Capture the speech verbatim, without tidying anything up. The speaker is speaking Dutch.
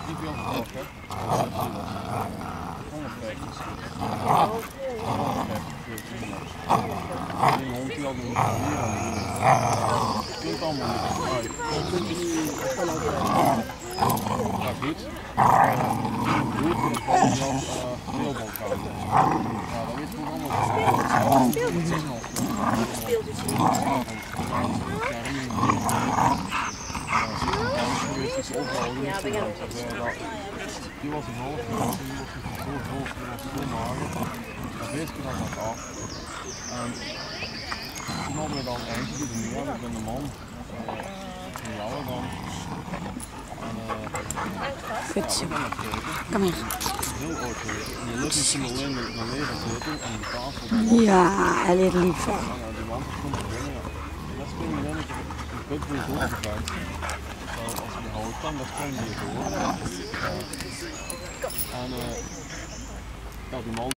niet veel gevolg, hè? honderdvijftig. Die hond die had nog niet proberen. Het kunt allemaal niet uit. Ja, goed. Hoe je het van Jan Neelbal koud. Ja, dat weet ik ook allemaal. Is opgehouden, ja, die was een half, die was zo groot, die was zo mager. Dat wist ik dat af. En toen hadden we dan eentje die er nu had, ik ben de man, van jou dan. En uh, goed zo. Ja, Kom hier. heel oud geweten. En je lukt misschien alleen met een leren zitten en de tafel. Ja, hij leert lief. En uh, die wand komt er binnen, ja. Dat is gewoon een put voor je doorgeveild. Als je houdt dan, dan spring je door. En uh, ja, die man